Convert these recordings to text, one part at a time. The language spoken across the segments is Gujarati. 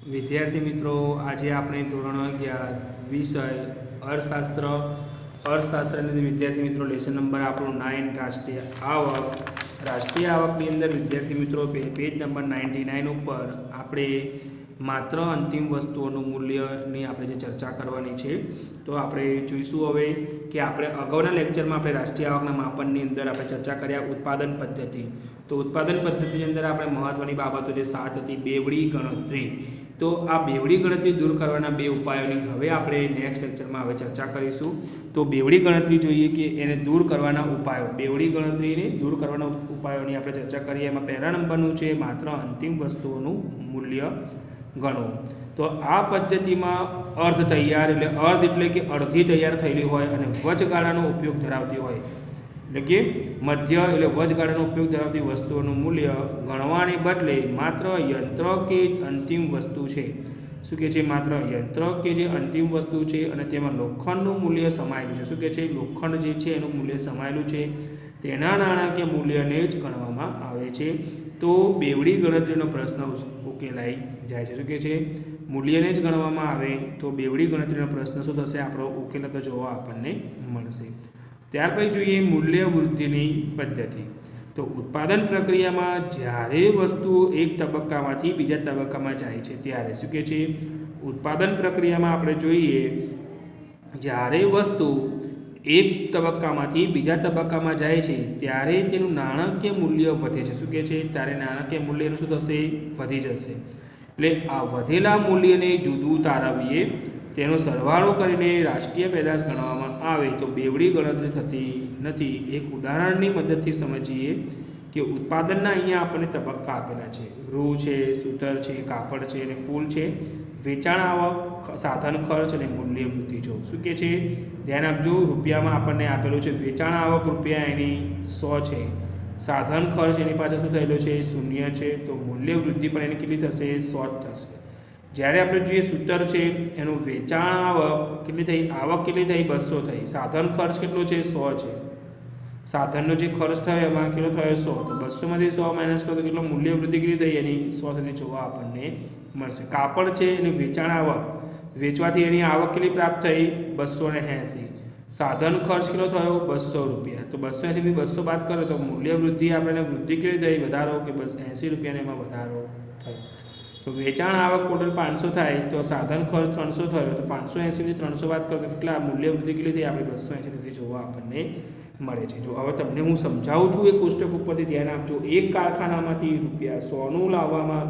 વિદ્યાર્થી મિત્રો, આજે આપણે ધોરણ 11 વિષય અર્થશાસ્ત્રની વિદ્યાર્થી મિત્રો લેસન નંબર આપણો 9 રાષ્ટ્રીય આવકની અંદર વિદ્યાર્થી મિત્રો પેજ નંબર 99 ઉપર આપણે માત્ર અંતિમ વસ્તુઓનું મૂલ્યની આપણે જે ચર્ચા કરવાની છે. તો આપણે જોઈશું હવે કે આપણે અગાઉના લેક્ચરમાં આપણે રાષ્ટ્રીય આવકના માપનની અંદર આપણે ચર્ચા કર્યા ઉત્પાદન પદ્ધતિ. તો ઉત્પાદન પદ્ધતિની અંદર આપણે મહત્વની બાબતો જે 7 હતી, બેવડી ગણતરી. તો આ બેવડી ગણતરી દૂર કરવાના બે ઉપાયોની હવે આપણે નેક્સ્ટ લેક્ચરમાં હવે ચર્ચા કરીશું. તો બેવડી ગણતરી જોઈએ કે એને દૂર કરવાના ઉપાયો, બેવડી ગણતરીને દૂર કરવાના ઉપાયોની આપણે ચર્ચા કરીએ. એમાં પહેલા નંબરનું છે માત્ર અંતિમ વસ્તુઓનું મૂલ્ય ગણવું. તો આ પદ્ધતિમાં અર્ધ તૈયાર એટલે કે અડધી તૈયાર થયેલી હોય અને વચગાળાનો ઉપયોગ ધરાવતી હોય, એટલે કે મધ્ય એટલે વચગાળાનો ઉપયોગ ધરાવતી વસ્તુઓનું મૂલ્ય ગણવાને બદલે માત્ર યંત્ર કે અંતિમ વસ્તુ છે. શું કે છે? માત્ર યંત્ર કે જે અંતિમ વસ્તુ છે અને તેમાં લોખંડનું મૂલ્ય સમાયેલું છે. શું કે છે? લોખંડ જે છે એનું મૂલ્ય સમાયેલું છે, તેના નાણાકીય મૂલ્યને જ ગણવામાં આવે છે. તો બેવડી ગણતરીનો પ્રશ્ન ઉકેલાઈ જાય છે. શું કે છે? મૂલ્યને જ ગણવામાં આવે તો બેવડી ગણતરીનો પ્રશ્ન શું થશે? આપણો ઉકેલાતો જોવા આપણને મળશે. ત્યાર પછી જોઈએ મૂલ્ય વૃદ્ધિની પદ્ધતિ. તો ઉત્પાદન પ્રક્રિયામાં જ્યારે વસ્તુ એક તબક્કામાંથી બીજા તબક્કામાં જાય છે ત્યારે શું કે છે? ઉત્પાદન પ્રક્રિયામાં આપણે જોઈએ જ્યારે વસ્તુ એક તબક્કામાંથી બીજા તબક્કામાં જાય છે ત્યારે તેનું નાણાકીય મૂલ્ય વધે છે. શું કે છે? ત્યારે નાણાકીય મૂલ્યનું શું થશે? વધી જશે. એટલે આ વધેલા મૂલ્યને જુદું તારવીએ, તેનો સરવાળો કરીને રાષ્ટ્રીય પેદાશ ગણવામાં આવે તો બેવડી ગણતરી થતી નથી. એક ઉદાહરણની મદદથી સમજીએ કે ઉત્પાદનના અહીંયા આપણને તબક્કા આપેલા છે. રૂ છે, સૂતર છે, કાપડ છે અને કુલ છે. વેચાણ આવક, સાધન ખર્ચ અને મૂલ્ય વૃદ્ધિ જો. શું કે છે? ધ્યાન આપજો, રૂપિયામાં આપણને આપેલું છે વેચાણ આવક રૂપિયા એની 100 છે, સાધન ખર્ચ એની પાછળ શું થયેલો છે? 0 છે. તો મૂલ્ય વૃદ્ધિ પણ એની કેટલી થશે? 100 થશે. જ્યારે આપણે જોઈએ સૂતર છે એનું વેચાણ આવક કેટલી થઈ? આવક કેટલી થઈ? 200 થઈ. સાધન ખર્ચ કેટલો છે? 100 છે. સાધનનો જે ખર્ચ થયો એમાં કેટલો થયો? 100. તો 200માંથી 100 માઇનસ કરો તો કેટલો મૂલ્ય વૃદ્ધિ કેટલી થઈ? એની 100 સુધી જોવા આપણને મળશે. કાપડ છે એની વેચાણ આવક, વેચવાથી એની આવક કેટલી પ્રાપ્ત થઈ? 280. સાધન ખર્ચ કેટલો થયો? 200 રૂપિયા. તો 280થી 200 બાદ કરો તો મૂલ્ય વૃદ્ધિ આપણે વૃદ્ધિ કેટલી થઈ? વધારો કે 80 રૂપિયાને એમાં વધારો થયો. તો વેચાણ આવક ટોટલ 500 થાય તો સાધન ખર્ચ 300 થયો, તો 580થી 300 બાદ કરો તો કેટલા મૂલ્ય વૃદ્ધિ કેટલી થઈ? આપણે 280 સુધી જોવા આપણને મળે છે. જો હવે તમને હું સમજાવું છું એ કોષ્ટક ઉપરથી ધ્યાન આપજો. એક કારખાનામાંથી રૂપિયા 100નું લાવવામાં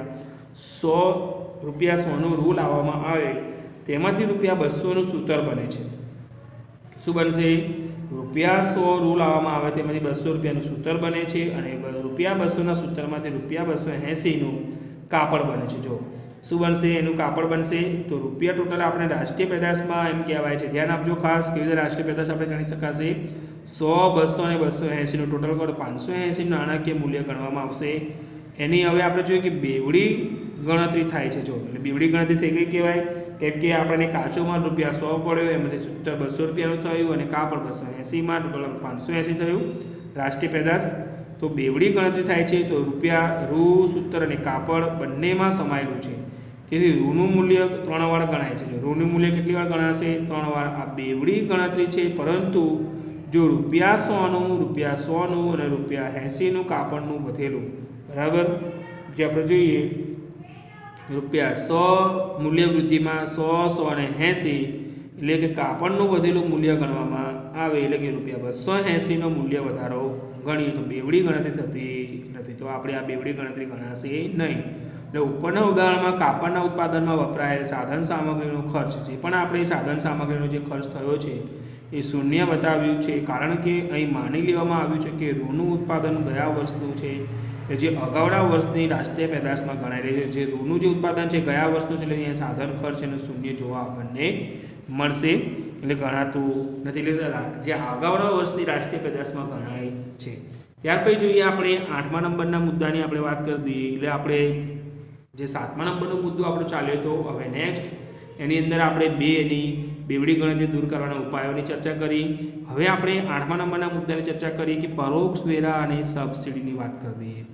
રૂપિયા 100નું રૂ લાવવામાં આવે, તેમાંથી રૂપિયા 200નું સૂતર બને છે. શું બનશે? રૂપિયા 100 રૂ લાવવામાં આવે તેમાંથી 200 રૂપિયાનું સૂતર બને છે અને રૂપિયા 200ના સૂતરમાંથી રૂપિયા 280નું કાપડ બને છે. જો શું બનશે? એનું કાપડ બનશે. તો રૂપિયા ટોટલ આપણે રાષ્ટ્રીય પેદાશમાં એમ કહેવાય છે. ધ્યાન આપજો ખાસ, કેવી રીતે રાષ્ટ્રીય પેદાશ આપણે જાણી શકાશે? 100, 200 અને 280નું ટોટલ કરો 580 નાણાકીય મૂલ્ય ગણવામાં આવશે. એની હવે આપણે જોઈએ કે બેવડી ગણતરી થાય છે. જો એટલે બેવડી ગણતરી થઈ ગઈ કહેવાય, કેમ કે આપણને કાચો માલ રૂપિયા 100 પડ્યો, એમાંથી સૂતર 200 રૂપિયાનું થયું અને કાપડ 280માં ટોટલ 580 થયું રાષ્ટ્રીય પેદાશ. તો બેવડી ગણતરી થાય છે તો રૂપિયા, રૂ, સૂતર અને કાપડ બંનેમાં સમાયેલું છે. તેથી રૂનું મૂલ્ય 3 વાર ગણાય છે. રૂનું મૂલ્ય કેટલી વાર ગણાશે? 3 વાર. આ બેવડી ગણતરી છે. પરંતુ જો રૂપિયા 100નું અને રૂપિયા 80નું કાપડનું વધેલું, બરાબર, જે આપણે જોઈએ રૂપિયા 100 મૂલ્ય વૃદ્ધિમાં 100, 100 અને 80 એટલે કે કાપડનું વધેલું મૂલ્ય ગણવામાં આવે, એટલે કે રૂપિયા 280નો મૂલ્ય વધારો ગણીએ તો બેવડી ગણતરી થતી નથી. તો આપણે આ બેવડી ગણતરી ગણાશે નહીં. એટલે ઉપરના ઉદાહરણમાં કાપડના ઉત્પાદનમાં વપરાયેલ સાધન સામગ્રીનો ખર્ચ, જે પણ આપણે સાધન સામગ્રીનો જે ખર્ચ થયો છે એ 0 બતાવ્યું છે, કારણ કે અહીં માની લેવામાં આવ્યું છે કે રૂનું ઉત્પાદન ગયા વર્ષનું છે, જે અગાઉના વર્ષની રાષ્ટ્રીય પેદાશમાં ગણાય રહી છે. જે રૂનું જે ઉત્પાદન છે ગયા વર્ષનું છે, એટલે અહીંયા સાધન ખર્ચ એનો 0 જોવા આપણને મળશે, એટલે ગણાતું નથી. એટલે જે અગાઉના વર્ષની રાષ્ટ્રીય પેદાશમાં ગણાય છે. ત્યાર પછી જોઈએ આપણે 8મા નંબરના મુદ્દાની આપણે વાત કરી દઈએ. એટલે આપણે જે 7મા નંબરનો મુદ્દો આપણો ચાલ્યો હતો, હવે નેક્સ્ટ એની અંદર આપણે એની બેવડી ગણતરી દૂર કરવાના ઉપાયોની ચર્ચા કરી. હવે આપણે 8મા નંબરના મુદ્દાની ચર્ચા કરીએ કે પરોક્ષ વેરા અને સબસિડીની વાત કરી દઈએ.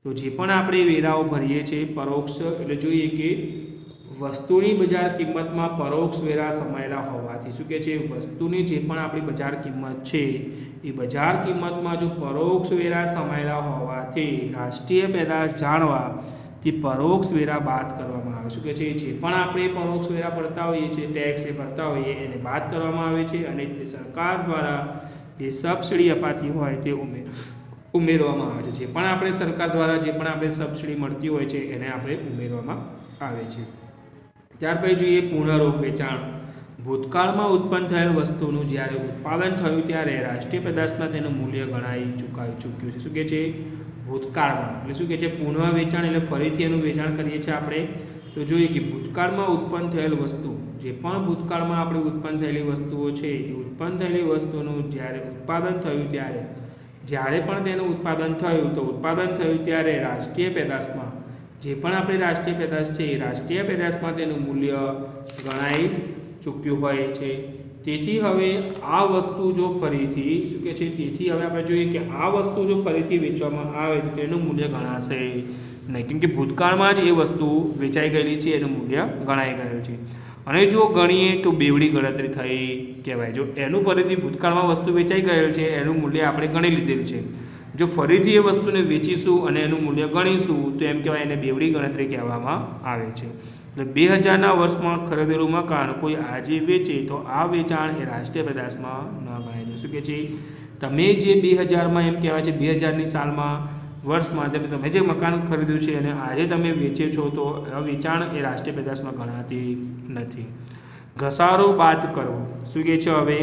તો જે પણ આપણે વેરાઓ ભરીએ છીએ પરોક્ષ એટલે જોઈએ કે વસ્તુની બજાર કિંમતમાં પરોક્ષ વેરા સમાયેલા હોવાથી શું કહે છે, વસ્તુની જે પણ આપણી બજાર કિંમત છે એ બજાર કિંમતમાં જો પરોક્ષ વેરા સમાયેલા હોવાથી રાષ્ટ્રીય પેદાશ જાણવા તે પરોક્ષ વેરા બાદ કરવામાં આવે. શું કહે છે, જે પણ આપણે પરોક્ષ વેરા ભરતા હોઈએ છીએ, ટેક્સ એ ભરતા હોઈએ એને બાદ કરવામાં આવે છે અને તે સરકાર દ્વારા જે સબસિડી અપાતી હોય તે ઉમેરવામાં આવે છે. જે પણ આપણે સરકાર દ્વારા જે પણ આપણે સબસિડી મળતી હોય છે એને આપણે ઉમેરવામાં આવે છે. ત્યાર પછી જોઈએ પુનઃરોપ વેચાણ. ભૂતકાળમાં ઉત્પન્ન થયેલ વસ્તુનું જ્યારે ઉત્પાદન થયું ત્યારે રાષ્ટ્રીય પેદાશમાં તેનું મૂલ્ય ગણાઈ ચૂક્યું છે. શું કહે છે, ભૂતકાળમાં એટલે શું કહે છે, પુનઃ વેચાણ એટલે ફરીથી એનું વેચાણ કરીએ છીએ આપણે. તો જોઈએ કે ભૂતકાળમાં ઉત્પન્ન થયેલ વસ્તુ, જે પણ ભૂતકાળમાં આપણે ઉત્પન્ન થયેલી વસ્તુઓ છે એ ઉત્પન્ન થયેલી વસ્તુનું જ્યારે ઉત્પાદન થયું ત્યારે જ્યારે પણ તેનું ઉત્પાદન થયું તો ઉત્પાદન થયું ત્યારે રાષ્ટ્રીય પેદાશમાં જે પણ આપણી રાષ્ટ્રીય પેદાશ છે એ રાષ્ટ્રીય પેદાશમાં તેનું મૂલ્ય ગણાઈ ચૂક્યું હોય છે. તેથી હવે આ વસ્તુ જો ફરીથી શું કહે છે, તેથી હવે આપણે જોઈએ કે આ વસ્તુ જો ફરીથી વેચવામાં આવે તો તેનું મૂલ્ય ગણાશે નહીં, કેમ કે ભૂતકાળમાં જ એ વસ્તુ વેચાઈ ગયેલી છે, એનું મૂલ્ય ગણાઈ ગયું છે. અને જો ગણીએ તો બેવડી ગણતરી થઈ કહેવાય. જો એનું ફરીથી ભૂતકાળમાં વસ્તુ વેચાઈ ગયેલ છે એનું મૂલ્ય આપણે ગણી લીધેલ છે, જો ફરીથી એ વસ્તુને વેચીશું અને એનું મૂલ્ય ગણીશું તો એમ કહેવાય એને બેવડી ગણતરી કહેવામાં આવે છે. એટલે 2000ના વર્ષમાં ખરીદેલું મકાન કોઈ આજે વેચે તો આ વેચાણ એ રાષ્ટ્રીય પેદાશમાં ન ગણાય છે. શું કહે છે, તમે જે 2000માં એમ કહેવાય છે 2000ની સાલમાં વર્ષમાં તમે જે મકાન ખરીદ્યું છે અને આજે તમે વેચે છો તો વેચાણ એ રાષ્ટ્રીય પેદાશમાં ગણાતી નથી. ઘસારો બાદ કરવો. શું કહે છે, હવે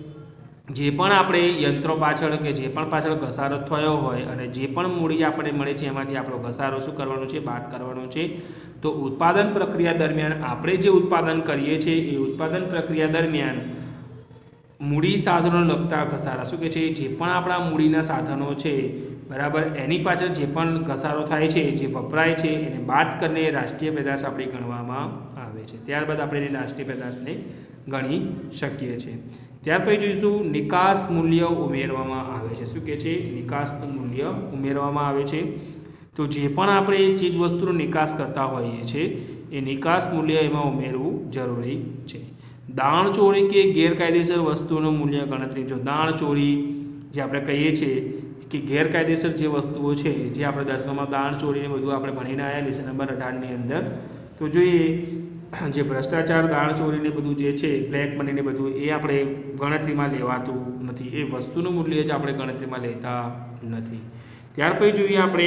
જે પણ આપણે યંત્રો પાછળ કે જે પણ પાછળ ઘસારો થયો હોય અને જે પણ મૂડી આપણે મળે છે એમાંથી આપણો ઘસારો શું કરવાનો છે, બાદ કરવાનો છે. તો ઉત્પાદન પ્રક્રિયા દરમિયાન આપણે જે ઉત્પાદન કરીએ છીએ એ ઉત્પાદન પ્રક્રિયા દરમિયાન મૂડી સાધનો લગતા ઘસારા શું કહે છે, જે પણ આપણા મૂડીના સાધનો છે બરાબર એની પાછળ જે પણ ઘસારો થાય છે, જે વપરાય છે એને બાદ કરીને રાષ્ટ્રીય પેદાશ આપણે ગણવામાં આવે છે. ત્યારબાદ આપણે રાષ્ટ્રીય પેદાશને ગણી શકીએ છીએ. ત્યાર પછી જોઈશું નિકાસ મૂલ્ય ઉમેરવામાં આવે છે. શું કહે છે, નિકાસનું મૂલ્ય ઉમેરવામાં આવે છે. તો જે પણ આપણે ચીજ વસ્તુનો નિકાસ કરતા હોઈએ છીએ એ નિકાસ મૂલ્ય એમાં ઉમેરવું જરૂરી છે. દાણચોરી કે ગેરકાયદેસર વસ્તુનું મૂલ્ય ગણતરી. જો દાણચોરી જે આપણે કહીએ છીએ કે ગેરકાયદેસર જે વસ્તુઓ છે જે આપણે 10માં દાણચોરીને બધું આપણે ભણીને આવ્યા લેસન નંબર 18ની અંદર, તો જોઈએ જે ભ્રષ્ટાચાર દાણચોરીને બધું જે છે બ્લેક મનીને બધું એ આપણે ગણતરીમાં લેવાતું નથી, એ વસ્તુનું મૂલ્ય જ આપણે ગણતરીમાં લેતા નથી. ત્યાર પછી જોઈએ આપણે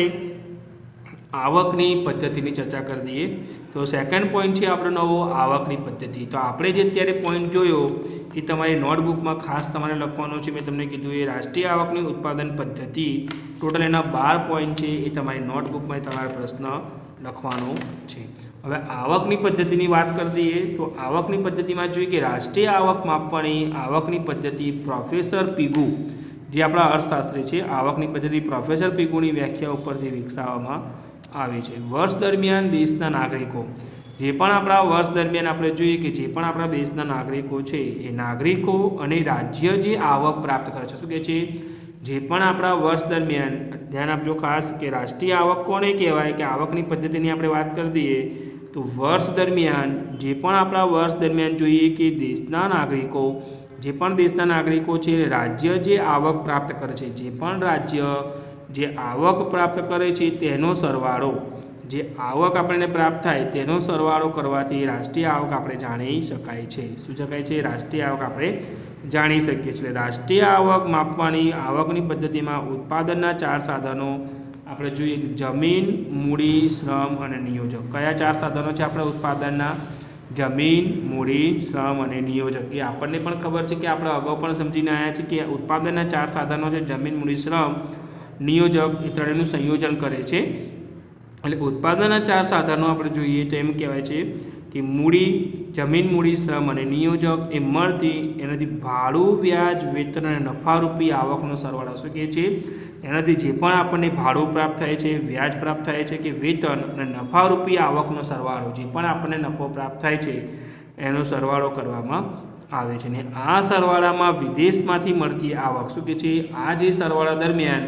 આવકની પદ્ધતિની ચર્ચા કરી દઈએ. તો સેકન્ડ પોઈન્ટ છે આપણો નવો આવકની પદ્ધતિ. તો આપણે જે અત્યારે પોઈન્ટ જોયો એ તમારી નોટબુકમાં ખાસ તમારે લખવાનો છે. મેં તમને કીધું એ રાષ્ટ્રીય આવકની ઉત્પાદન પદ્ધતિ, ટોટલ એના 12 પોઈન્ટ છે એ તમારી નોટબુકમાં તમારે પ્રશ્ન લખવાનો છે. હવે આવકની પદ્ધતિની વાત કરી દઈએ તો આવકની પદ્ધતિમાં જોઈએ કે રાષ્ટ્રીય આવક માપવાની આવકની પદ્ધતિ પ્રોફેસર પીગુ જે આપણા અર્થશાસ્ત્રી છે, આવકની પદ્ધતિ પ્રોફેસર પીગુની વ્યાખ્યા ઉપરથી વિકસાવવામાં આવી છે. વર્ષ દરમિયાન દેશના નાગરિકો જે પણ આપણા વર્ષ દરમિયાન આપણે જોઈએ કે જે પણ આપણા દેશના નાગરિકો છે એ નાગરિકો અને રાજ્ય જે આવક પ્રાપ્ત કરે છે. શું કહે છે, જે પણ આપણા વર્ષ દરમિયાન ધ્યાન આપજો ખાસ કે રાષ્ટ્રીય આવક કોને કહેવાય કે આવકની પદ્ધતિની આપણે વાત કરી દઈએ તો વર્ષ દરમિયાન જે પણ આપણા વર્ષ દરમિયાન જોઈએ કે દેશના નાગરિકો જે પણ દેશના નાગરિકો છે રાજ્ય જે આવક પ્રાપ્ત કરે છે, જે પણ રાજ્ય જે આવક પ્રાપ્ત કરે છે તેનો સરવાળો, જે આવક આપણને પ્રાપ્ત થાય તેનો સરવાળો કરવાથી રાષ્ટ્રીય આવક આપણે જાણી શકાય છે. શું શકાય છે, રાષ્ટ્રીય આવક આપણે જાણી શકીએ છીએ. રાષ્ટ્રીય આવક માપવાની આવકની પદ્ધતિમાં ઉત્પાદનના 4 સાધનો આપણે જોઈએ જમીન, મૂડી, શ્રમ અને નિયોજક. કયા 4 સાધનો છે આપણે ઉત્પાદનના? જમીન, મૂડી, શ્રમ અને નિયોજક. એ આપણને પણ ખબર છે કે આપણે અગાઉ પણ સમજીને આવ્યા છે કે ઉત્પાદનના 4 સાધનો છે જમીન, મૂડી, શ્રમ, નિયોજક, એ ત્રણેયનું સંયોજન કરે છે. એટલે ઉત્પાદનના 4 સાધનો આપણે જોઈએ તો એમ કહેવાય છે કે મૂડી, જમીન, મૂડી, શ્રમ અને નિયોજક એ મળતી એનાથી ભાડું, વ્યાજ, વેતન અને નફારૂપી આવકનો સરવાળો. શું કહે છે, એનાથી જે પણ આપણને ભાડું પ્રાપ્ત થાય છે, વ્યાજ પ્રાપ્ત થાય છે કે વેતન અને નફારૂપી આવકનો સરવાળો, જે પણ આપણને નફો પ્રાપ્ત થાય છે એનો સરવાળો કરવામાં આવે છે. ને આ સરવાળામાં વિદેશમાંથી મળતી આવક શું કહે છે, આ જે સરવાળા દરમિયાન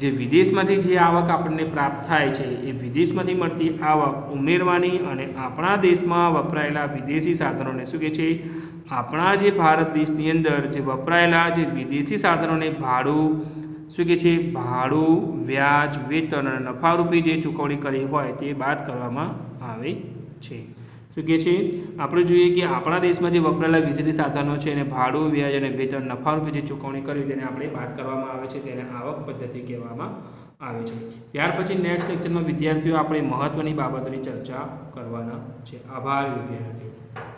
જે વિદેશમાંથી જે આવક આપણને પ્રાપ્ત થાય છે એ વિદેશમાંથી મળતી આવક ઉમેરવાની અને આપણા દેશમાં વપરાયેલા વિદેશી સાધનોને શું કહે છે, આપણા જે ભારત દેશની અંદર જે વપરાયેલા જે વિદેશી સાધનોને ભાડું શું કહે છે, ભાડું, વ્યાજ, વેતન અને નફારૂપી જે ચૂકવણી કરી હોય તે બાદ કરવામાં આવે છે. શું કહે છે, આપણે જોઈએ કે આપણા દેશમાં જે વપરાયેલા વિદેશી સાધનો છે એને ભાડું, વ્યાજ અને વેતન નફારૂપી જે ચૂકવણી કરી તેને આપણે બાદ કરવામાં આવે છે, તેને આવક પદ્ધતિ કહેવામાં આવે છે. ત્યાર પછી નેક્સ્ટ લેક્ચરમાં વિદ્યાર્થીઓ આપણે મહત્ત્વની બાબતોની ચર્ચા કરવાના છે. આભાર વિદ્યાર્થીઓ.